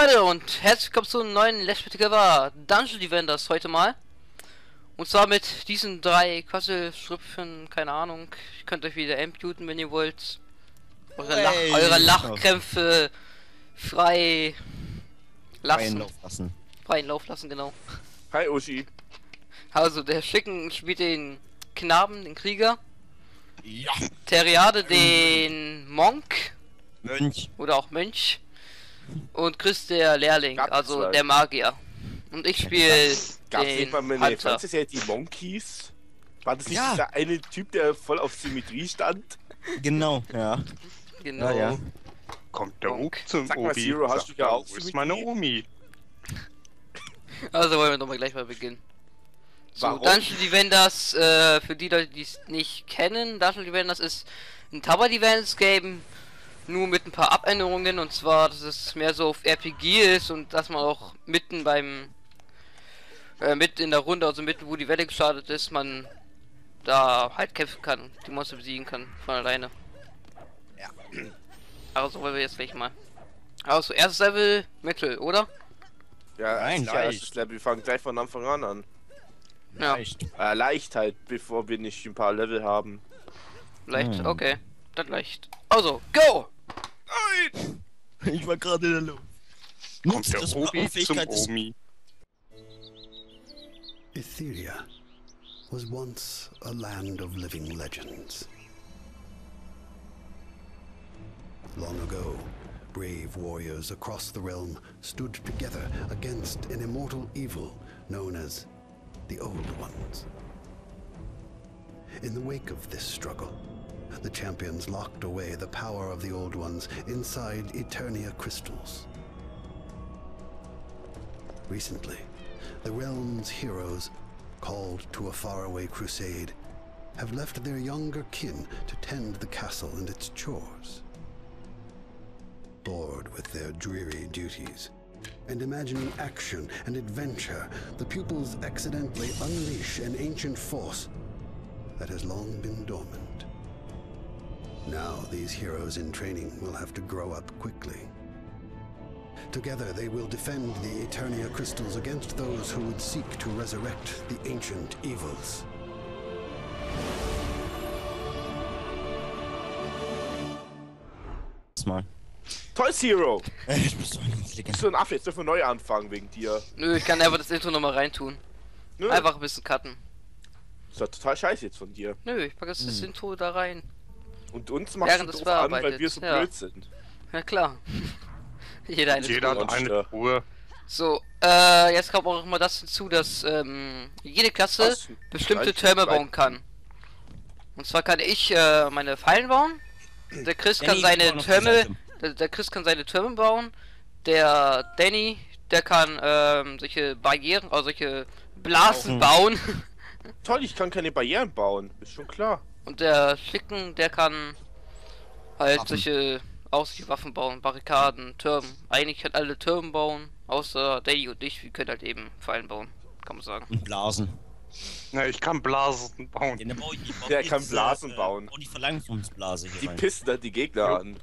Leute und herzlich willkommen zu einem neuen Let's Play Together Dungeon Defenders heute mal. Und zwar mit diesen drei Quasselstrüpfen, keine Ahnung. Ich könnt euch wieder amputen, wenn ihr wollt. Eure Lachkrämpfe frei lassen. Freien Lauf lassen, genau. Hi Uschi. Also der Schicken spielt den Knaben, den Krieger. Ja. Teriade den Monk. Mönch. Oder auch Mönch. Und Chris der Lehrling, also der Magier. Und ich spiele den Hunter. Das ja die Monkeys. War das nicht dieser eine Typ, der voll auf Symmetrie stand? Genau, ja. Genau. Ja. Kommt der Obi zum Sag mal, Obi. Zero, hast du ja auch Wo ist meine Omi? Also wollen wir doch mal gleich mal beginnen. So, Warum? Dungeon Defenders, für die Leute, die es nicht kennen, Dungeon Defenders ist ein Tower Defense Game, nur mit ein paar Abänderungen, und zwar, dass es mehr so auf RPG ist und dass man auch mitten mitten in der Runde, also mitten wo die Welle gestartet ist, man da halt kämpfen kann, die Monster besiegen kann von alleine. Ja. Also wollen wir jetzt gleich mal. Also erstes Level Mittel, oder? Ja, Nein, erstes Level. Wir fangen gleich von Anfang an. Ja. Leicht halt, bevor wir nicht ein paar Level haben. Leicht, okay. Dann leicht. Also, go! Nein! Ich war gerade in der Luft. Kommt der Obi zum Omi. Etheria was once a land of living legends. Long ago, brave warriors across the realm stood together against an immortal evil known as the Old Ones. In the wake of this struggle, the champions locked away the power of the Old Ones inside Eternia crystals. Recently, the realm's heroes, called to a faraway crusade, have left their younger kin to tend the castle and its chores. Bored with their dreary duties, and imagining action and adventure, the pupils accidentally unleash an ancient force that has long been dormant. Now these heroes in training will have to grow up quickly. Together they will defend the Eternia crystals against those who would seek to resurrect the ancient evils. Mal. Toll, Zero! Ich bin so ein Legende. Bist du ein Affe? Jetzt dürfen wir neu anfangen wegen dir. Nö, ich kann einfach das Intro nochmal reintun. Nö. Einfach ein bisschen cutten. Das ist doch total scheiße jetzt von dir. Nö, ich packe jetzt das Intro da rein. Und uns machst Während du es doof an, weil bearbeitet, wir so ja. blöd sind. Ja klar. Jeder eine Jeder Tour. hat eine Uhr. So, jetzt kommt auch immer das hinzu, dass jede Klasse Was? bestimmte Nein, Türme nein. bauen kann. Und zwar kann ich meine Fallen bauen. Der Chris kann Danny, seine wir bauen auf die Türme. Seite. Der Chris kann seine Türme bauen. Der Danny, der kann solche Barrieren, also solche Blasen bauen. Toll, ich kann keine Barrieren bauen. Ist schon klar. Und der Schicken, der kann halt Waffen. solche Waffen bauen, Barrikaden, Türmen. Eigentlich kann alle Türme bauen, außer Danny und ich, wir können halt eben Fallen bauen, kann man sagen. Und Blasen. Na, ich kann Blasen bauen. Ja, Der kann Blasen bauen. Oh, die Verlangsamungsblase hier Die rein. pissen dann die Gegner an.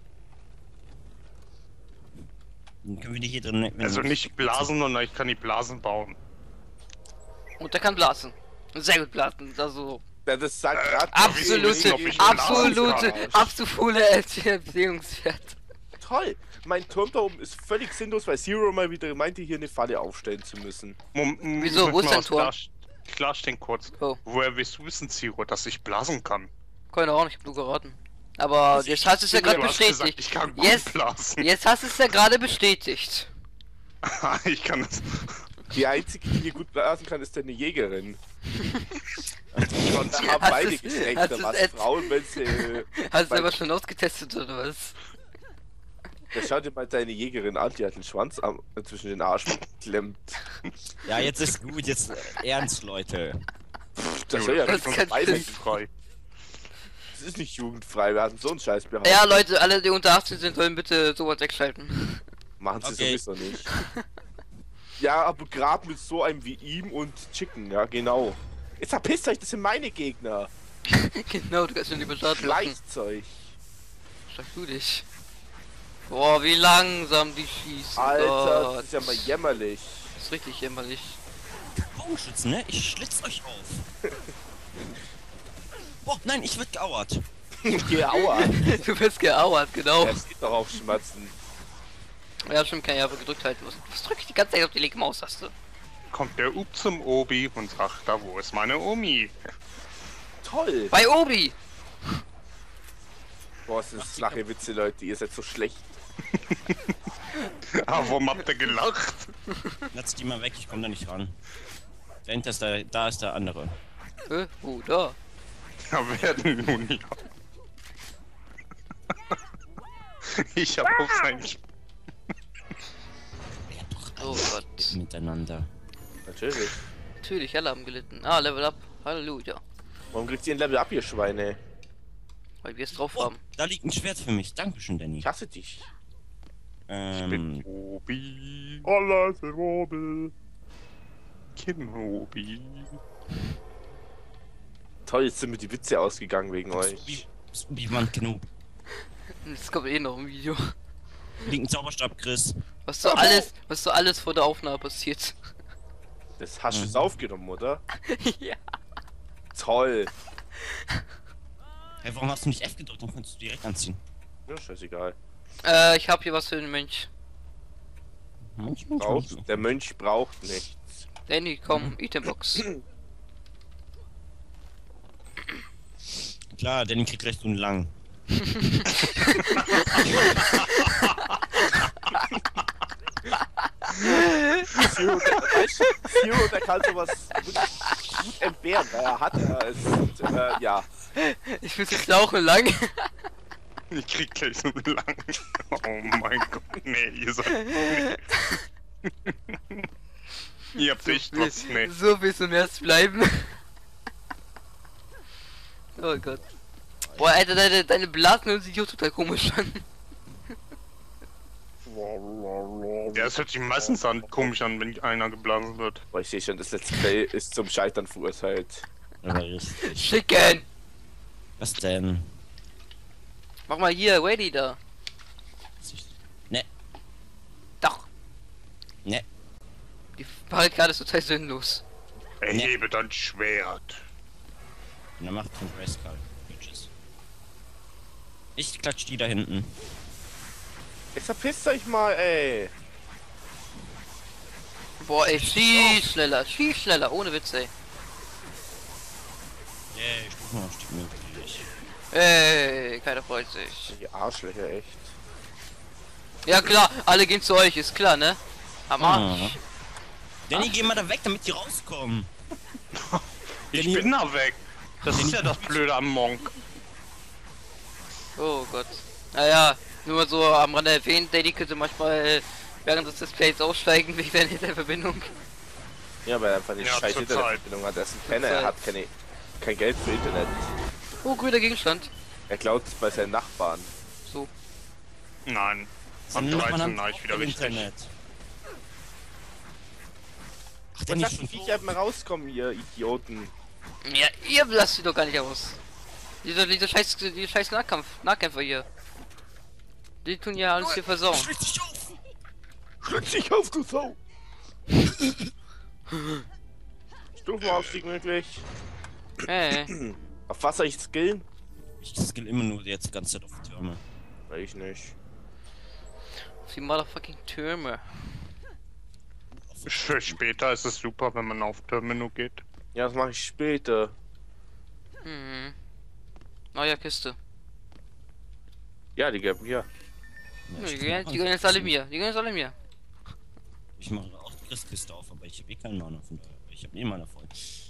Dann können wir die hier drin... Also nicht Blasen, sondern ich kann die Blasen bauen. Und der kann blasen. Sehr gut blasen, also Ja, das sagt gerade absolute, ob ich absolute, blasen absolute Erziehungswert. Toll. Mein Turm da oben ist völlig sinnlos, weil Zero mal wieder meinte, hier eine Falle aufstellen zu müssen. Wieso? Wo ist dein Tor? Klarstehen kurz. Oh. Woher willst du wissen, Zero, dass ich blasen kann? Keine Ahnung, ich hab nur geraten. Aber Also jetzt hast du es ja gerade Du hast gesagt, bestätigt. ich kann gut Jetzt, blasen. jetzt hast du es ja gerade bestätigt. Ich kann das. Die einzige, die hier gut blasen kann, ist eine Jägerin. Schon Da haben Hast beide du's- hast Geschlechter du's was. jetzt- Frauen, wenn sie... Hast du Weil- aber schon ausgetestet oder was? Ja, schau dir mal deine Jägerin an, die hat den Schwanz zwischen den Arsch geklemmt. Ja, jetzt ist gut, jetzt ernst, Leute. Das soll ja Das nicht von kann- beiden. frei. Das ist nicht jugendfrei, wir hatten so einen Scheiß behauptet. Ja, Leute, alle, die unter 18 sind, sollen bitte sowas wegschalten. Machen sie Okay. sowieso nicht. Ja, aber gerade mit so einem wie ihm und Chicken, ja genau. Jetzt verpisst euch, das sind meine Gegner. Genau, du kannst schon lieber starten. Schleichtzeug. Schlag du dich. Boah, wie langsam die schießen. Alter, Gott. das ist ja mal jämmerlich. Das ist richtig jämmerlich. Bogenschützen, ne? Ich schlitz euch auf. Oh, nein, ich werd geauert. Geh, aua. Du wirst geauert, genau. Es geht doch auf Schmatzen. Ja, stimmt, kann ich aber gedrückt halten. Was drücke ich die ganze Zeit auf die linke Maustaste? Kommt der Up zum Obi und sagt, da wo ist meine Omi? Toll. Bei Obi! Boah, es ist flache Witze, Leute. Ihr seid so schlecht. Ah, warum habt ihr gelacht? Lass die mal weg, ich komme da nicht ran. Dahinter ist da ist der andere. Wo, da? Da werden nun ja. Ich hab auf sein Oh Gott. Miteinander. Natürlich. Natürlich, alle haben gelitten. Ah, Level Up. Halleluja. Warum kriegt ihr ein Level up, ihr Schweine? Weil wir es drauf Oh, haben. da liegt ein Schwert für mich. Dankeschön, Danny. Ich hasse dich. Obi. Allah ist Obi. Kenobi. Toll, jetzt sind mir die Witze ausgegangen wegen euch. Wie man genug. Das kommt eh noch im Video. Liegt ein Zauberstab, Chris. Was so alles vor der Aufnahme passiert. Das hast du es aufgenommen, oder? Ja. Toll. Hey, warum hast du nicht F gedrückt? Dann kannst du direkt anziehen. Ja, scheißegal. Ich hab hier was für den Mönch. Der Mönch braucht nichts. Danny, komm, Itembox. Klar, Danny kriegt recht und lang. Zero, der kann sowas gut entbehren, weil er hat es, ja. Ich will dich lauchen lang. Ich krieg gleich so lang. Oh mein Gott, nee, ihr seid. Nee. Ihr habt echt was, nee. So willst du im Erst bleiben. Oh Gott. Boah, Alter, deine Blasen hören sich auch total komisch an. Ja, es hört sich meistens komisch an, wenn einer geblasen wird. Boah, ich sehe schon, das Let's Play ist zum Scheitern verurteilt. Aber richtig. Schicken! Was denn? Mach mal hier, Wady da. Ne, Doch. ne. Die Barrikade ist total sinnlos. Erhebe dein Schwert. Und dann macht von Grayskull. Bitches. Ich klatsch die da hinten. Jetzt verpisst euch mal, ey. Boah, ey, schieß schneller, ohne Witz, ey. Yeah, ich guck mal, steht möglich. Ey, keiner freut sich. Die Arschlöcher, echt. Ja klar, alle gehen zu euch, ist klar, ne? Am Arsch. Danny, geh mal da weg, damit die rauskommen. Ich bin da weg. Das ist ja das Blöde am Monk. Oh Gott. Naja, nur mal so am Rande erwähnt, Danny könnte manchmal während des Displays aussteigen wegen der Internetverbindung. Ja, weil er einfach eine Ja, scheiß zur Internetverbindung hat. Er ist ein Penner, er hat kein Geld für Internet. Oh, grüner Gegenstand. Er klaut es bei seinen Nachbarn. So. Nein. Am Dann macht man 13. dann ich wieder im richtig. Internet. Ach, Und Danny, lasst schon die Viecher mal rauskommen, ihr Idioten. Ja, ihr lasst sie doch gar nicht aus. Diese scheiß Nahkämpfer hier. Die tun ja alles hier versauen. Schlick dich auf! Schluck dich auf, du Sau! Stufenaufstieg möglich. Hey. Auf was soll ich skillen? Ich skill immer nur jetzt die ganze Zeit auf Türme. Weiß ich nicht. Die motherfucking Türme. Für später ist es super, wenn man auf Terminal geht. Ja, das mache ich später. Mhm. Neue Kiste. Ja, die geben hier. Ja, die gehen jetzt alle mir. Die gehen jetzt alle mir. Ich mache auch die Christkiste auf, aber ich habe eh keinen Mana von daher. Ich habe eh Mana voll.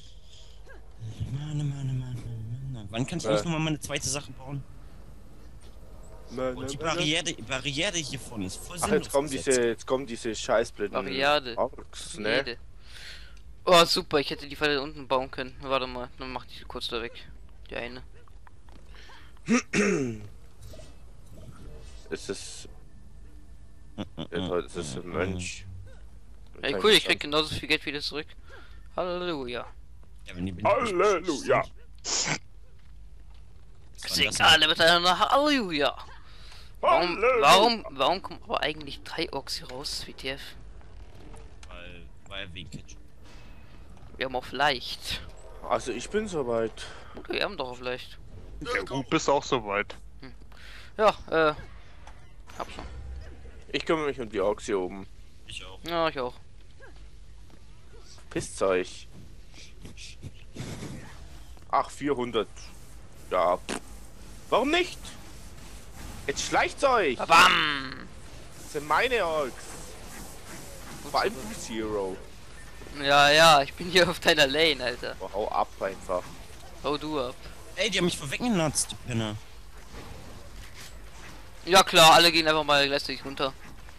Mana. Wann kann ich eigentlich nochmal meine zweite Sache bauen? Und die Barriere hiervon ist voll Ach, sinnlos. jetzt kommen diese scheißblinden Barriere. Orks, ne? Jede. Oh, super, ich hätte die Falle unten bauen können. Warte mal, dann mach die kurz da weg. Die eine. Ist es... Ist es ein Mönch? Ey, cool, ich krieg genauso viel Geld wieder zurück. Halleluja. Ja, wenn die Halleluja! Singt alle miteinander Halleluja. Warum kommen aber eigentlich 3 Orks hier raus, WTF? Weil wegen Ketchup. Wir haben auf leicht. Also ich bin soweit. Oder wir haben doch auf leicht. Ja, du bist auch soweit. Ja, hab schon. Ich kümmere mich um die Orks hier oben. Ich auch. Ja, ich auch. Pisst euch. Ach, 400. Ja. Warum nicht? Jetzt schleicht's euch. Bam! Das sind meine Orks. Vor allem du, Zero. Ja, ich bin hier auf deiner Lane, Alter. Oh, hau ab einfach. Hau du ab. Ey, die haben mich vorweggenutzt, die Penner. Ja klar, alle gehen einfach mal gleichzeitig runter.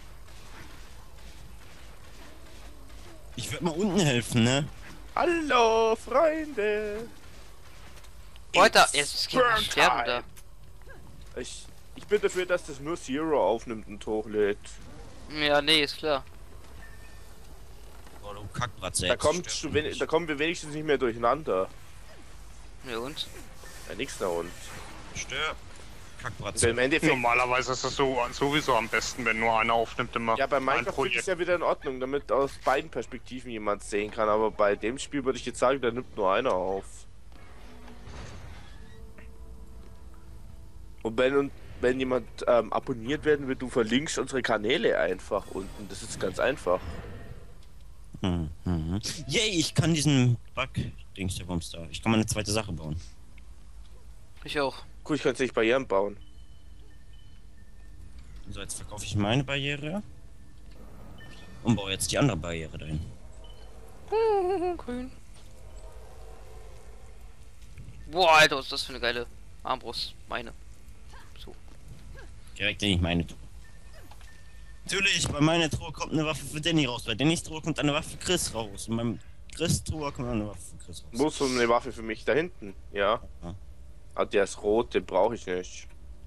Ich würde mal unten helfen, ne? Hallo, Freunde. Weiter, It's jetzt geht man burn sterben da. time. Ich bin dafür, dass das nur Zero aufnimmt und hochlädt. Ja, nee, ist klar. Oh, du Kackbratze. Da kommen wir wenigstens nicht mehr durcheinander. Ja und? Ja, nix da und. Stirb. Also Kackbratze. im Endeffekt. Normalerweise ist es so sowieso am besten, wenn nur einer aufnimmt immer. Ja, bei ein Minecraft ist Projekt. es ja wieder in Ordnung, damit aus beiden Perspektiven jemand sehen kann. Aber bei dem Spiel würde ich jetzt sagen, da nimmt nur einer auf. Und wenn jemand abonniert werden will, du verlinkst unsere Kanäle einfach unten. Das ist ganz einfach. Yay, ich kann diesen Bug-Dings der Bums da. Ich kann mal eine zweite Sache bauen. Ich auch. Cool, ich kann sich Barrieren bauen. So, jetzt verkaufe ich meine Barriere. Und baue jetzt die andere Barriere dahin. Grün. Boah, Alter, was ist das für eine geile Armbrust? Meine. So. Direkt in meine Truhe. Natürlich, bei meiner Truhe kommt eine Waffe für Danny raus. Bei Dannys Truhe kommt eine Waffe für Chris raus. Und beim Chris Truhe kommt eine Waffe für Chris raus. Wo ist so eine Waffe für mich da hinten? Ja. Ja. Ah, der ist rot, den brauche ich nicht.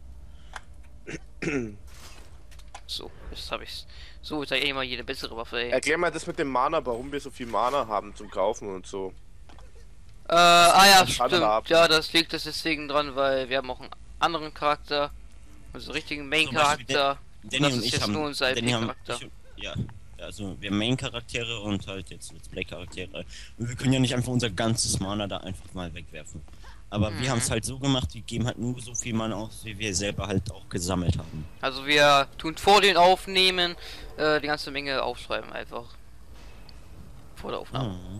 So, jetzt habe ich's. So, ist ja eh mal jede bessere Waffe, ey. Erklär mal das mit dem Mana, warum wir so viel Mana haben zum Kaufen und so. Ja, das stimmt. Handhaben. Ja, das liegt das deswegen dran, weil wir haben auch einen anderen Charakter. Also richtigen Main-Charakter. Danny das und ist ich jetzt haben. nur unser Danny haben IP-Charakter. ja, also wir haben Main-Charaktere und halt jetzt Let's Play-Charaktere. Und wir können ja nicht einfach unser ganzes Mana da einfach mal wegwerfen. Aber wir haben es halt so gemacht, wir geben halt nur so viel Mana aus, wie wir selber halt auch gesammelt haben. Also wir tun vor den Aufnehmen die ganze Menge aufschreiben einfach. Vor der Aufnahme. Mhm.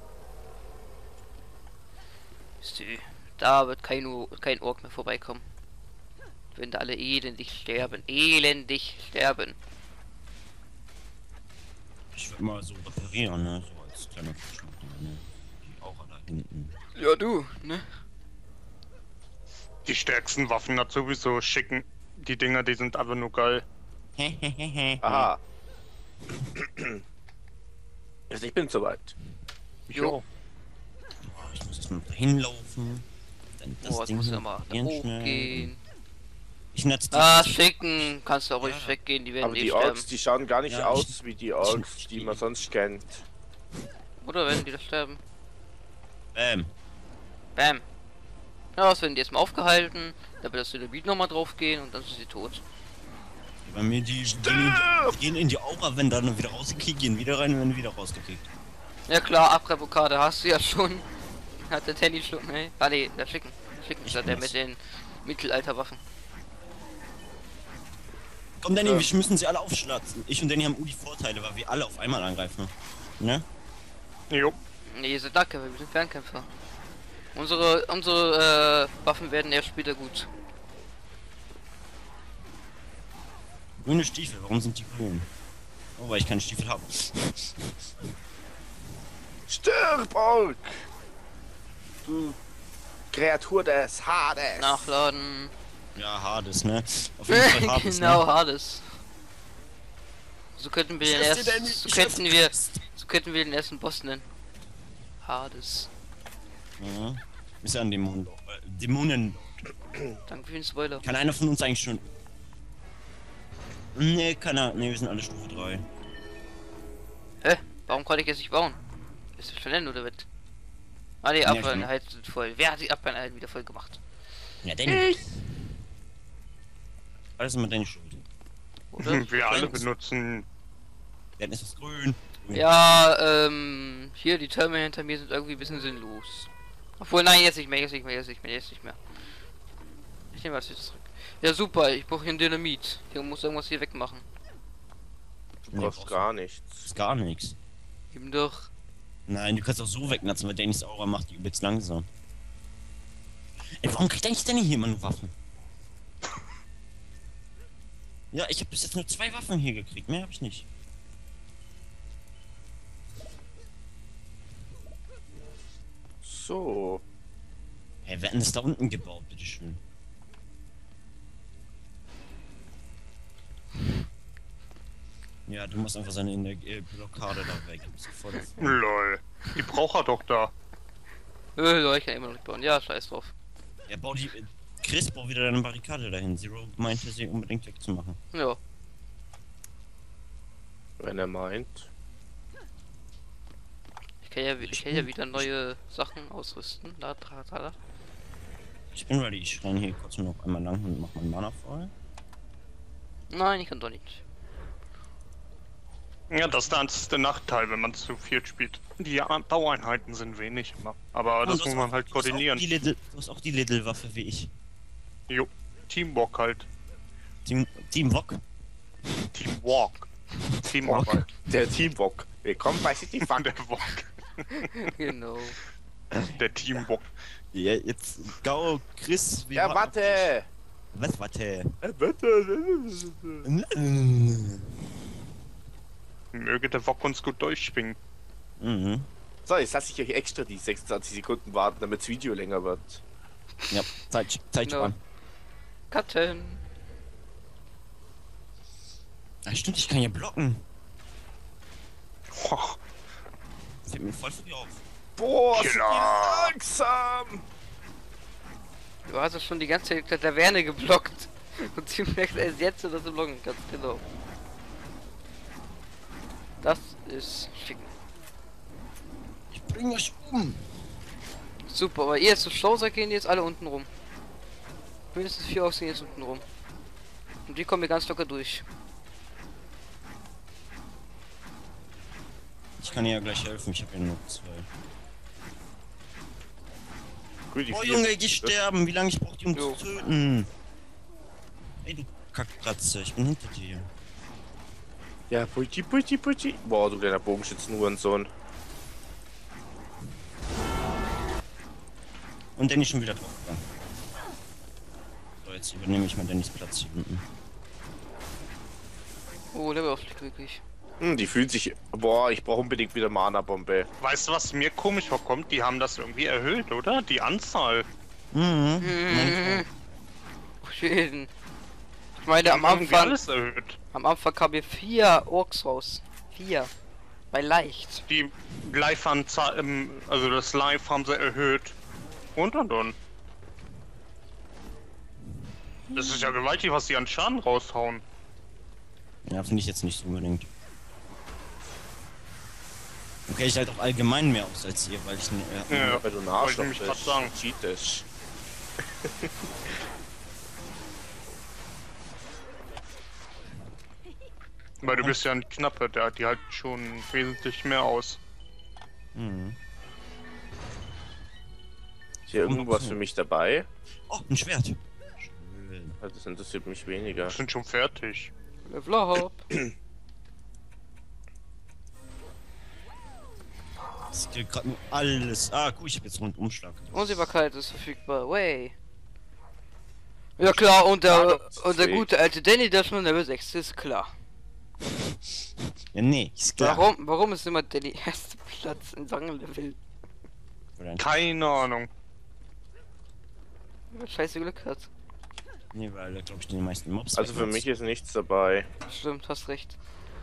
Da wird kein Ork mehr vorbeikommen. Wenn da alle elendig sterben. Elendig sterben. Ich würde mal so reparieren, ne? So als kleiner Verschmutzung, ne? Die Aura da hinten. Ja, du, ne? Die stärksten Waffen hat sowieso schicken. Die Dinger, die sind einfach nur geil. Aha. Also ich bin soweit. Jo. Boah, ich muss erstmal dahin laufen. Dann das Boah, jetzt Ding muss hier ja mal reparieren schnell. hochgehen. Ich netz die. Ah, schicken. Kannst du auch ruhig Ja. weggehen, die werden Aber eh die sterben. Orks, die schauen gar nicht Ja, aus wie die Orks, ich- die man sonst kennt. Oder werden die da sterben? Bam. Bam. Ja, das werden die erstmal aufgehalten. Da wird das Dynamit nochmal drauf gehen und dann sind sie tot. Bei mir die gehen in die Aura, wenn dann wieder rausgekickt, gehen wieder rein und werden wieder rausgekickt. Ja klar, Abrevokade hast du ja schon. Hat der Tanny schon, ne? Ah ne, der Schicken. Schicken ist ja der mit den Mittelalterwaffen. Komm Danny, wir müssen sie alle aufschlatzen. Ich und Danny haben die Vorteile, weil wir alle auf einmal angreifen. Ne? Jo. Ne, ihr seid Nahkämpfer, wir sind Fernkämpfer. Unsere Waffen werden erst später gut. Grüne Stiefel, warum sind die grün? Oh, weil ich keine Stiefel habe. Stirb, Ork! Du Kreatur des Hades! Nachladen. Ja, Hades, ne? Auf jeden Fall Hades, Genau, ne? Hades. So könnten wir den ersten, so könnten wir den ersten Boss nennen. Hades. Ja. Ist ja ein Dämonen. Dämonen. Danke für den Spoiler. Kann einer von uns eigentlich schon... Ne, keiner. Ne, wir sind alle Stufe 3. Hä? Warum konnte ich jetzt nicht bauen? Ist das vernennen oder was? Ah die Abfalleinheiten sind voll. Wer hat die Abfalleinheiten wieder voll gemacht? Ja, Danny. Alles immer deine Schuld. Oder? Wir alle Friends. benutzen. Dann ist es grün. Ja, hier, die Türme hinter mir sind irgendwie ein bisschen sinnlos. Obwohl, nein, jetzt nicht mehr. Ich nehme was jetzt zurück. Ja, super, ich brauche hier ein Dynamit. Hier muss irgendwas hier wegmachen. Du brauchst gar nichts. Das ist gar nichts. Eben doch. Nein, du kannst auch so wegnatzen, weil Dannys Aura macht die übelst langsam. Ey, warum kriegt eigentlich Danny hier immer nur Waffen? Ja, ich habe bis jetzt nur 2 Waffen hier gekriegt, mehr habe ich nicht. So. Hey, wer hat denn das da unten gebaut, bitteschön? Ja, du musst einfach seine Blockade da weg. Du bist voll davor. Lol. Die braucht er doch da. Leute, ich kann immer noch nicht bauen. Ja, scheiß drauf. Ja, bau die. Chris, bau wieder deine Barrikade dahin. Zero meinte, sie unbedingt wegzumachen. Ja. Wenn er meint. Ich kann ja wieder neue Sachen ausrüsten. Da. Ich bin ready, ich renne hier kurz noch einmal lang und mach meinen Mana voll. Nein, ich kann doch nicht. Ja, das ist der einzige Nachteil, wenn man zu viert spielt. Die Baueinheiten sind wenig immer. Aber das du muss hast man auch- halt du hast auch koordinieren. die Little- Du hast auch die Little-Waffe wie ich. Jo. Teamwork halt. Teamwok? Teamwalk. Teamarbeit. Der Teambock. Willkommen bei City Fun. Der Walk. Genau. Der Teamwalk. Ja, jetzt go, Chris. wir Ja, warten- warte. Was, warte? Möge der Wok uns gut durchschwingen. Mhm. So, jetzt lasse ich euch extra die 26 Sekunden warten, damit das Video länger wird. Ja, Zeit No. sparen. Cutten. Ah, stimmt, ich kann ja blocken. Hoch. Fällt mir voll früh auf. Boah, sind Genau. die langsam. Du hast ja schon die ganze Zeit Taverne geblockt. Und du merkst erst jetzt, dass du blocken kannst. Genau. Das ist schick. Ich bring euch um. Super, aber ihr jetzt so schlau seid, gehen die jetzt alle unten rum. Mindestens 4 aus gehen jetzt unten rum. Und die kommen hier ganz locker durch. Ich kann ihr ja gleich helfen, ich habe ja nur 2. Gut, die Oh vier- Junge, die sterben. Wie lange ich brauche die, um Jo. zu töten? Ey, du Kackplatze, ich bin hinter dir. Ja, Putti. Boah, du kleiner Bogenschützen-Hurensohn. Und Danny schon wieder drauf. So, jetzt übernehme ich mal Dannys Platz hier unten. Oh, der war auf dich wirklich. Die fühlt sich. Boah, ich brauche unbedingt wieder Mana-Bombe. Weißt du, was mir komisch vorkommt? Die haben das irgendwie erhöht, oder? Die Anzahl. Mhm. Oh, schön. Ich meine, Die am haben irgendwie Anfang, alles erhöht. am Anfang kamen hier 4 Orks raus. 4. Bei leicht. Die Live-Anzahl, also das Live haben sie erhöht. Und. Das ist ja gewaltig, was die an Schaden raushauen. Ja, finde ich jetzt nicht so unbedingt. Okay, ich halt auch allgemein mehr aus als ihr, weil ich Ja, Weil du ein wollte ich Arschloch nämlich grad bist. sagen. Cheatisch. Weil du bist ja ein Knappe, der hat die halt schon wesentlich mehr aus. Mhm. Ist hier irgendwas für mich dabei? Oh, ein Schwert. Schön. Das interessiert mich weniger. Wir sind schon fertig. Level up. Das geht gerade nur alles. Ah, cool, ich habe jetzt Rundumschlag. Unsichtbarkeit ist verfügbar. Way. Ja klar, und Ja, der, das ist und der fähig. gute alte Danny, der schon Level 6 ist, klar. Ja, nee, ist klar. Warum ist immer Danny erster Platz in Ranglevel? Oder? Keine Ahnung. Weil er scheiße Glück hat. Nee, weil er, glaube ich, die meisten Mobs Also für wegnutzt. mich ist nichts dabei. Stimmt, hast recht.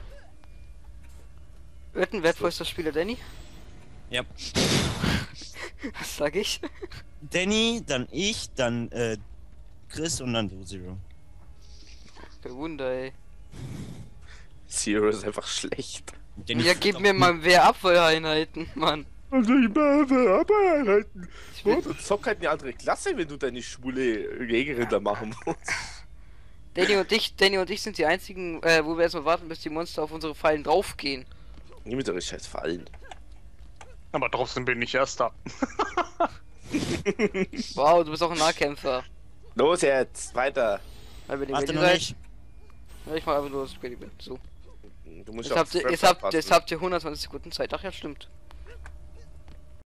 Wetten, wertvollster Spieler Danny? Ja. Was sag ich? Danny, dann ich, dann Chris und dann du, Zero. Der Wunder, ey. Zero ist einfach schlecht. Danny Ja, führt gib auch mir nur- mal Wehrabwehreinheiten, Mann. Also ich bearbeiten. Ich Du will, zockst halt eine andere Klasse, wenn du deine schwule Jägerin da machen musst. Danny und ich sind die einzigen, wo wir erstmal warten, bis die Monster auf unsere Fallen draufgehen. Nie mit eure scheiß Fallen. Aber trotzdem bin ich Erster. Wow, du bist auch ein Nahkämpfer. Los jetzt, weiter. Weil wenn ihr Warte ready noch seid, nicht. ja, ich mach einfach nur das Ready bin. So. Du musst Jetzt auf habt ihr 120 Sekunden Zeit. Ach ja, stimmt.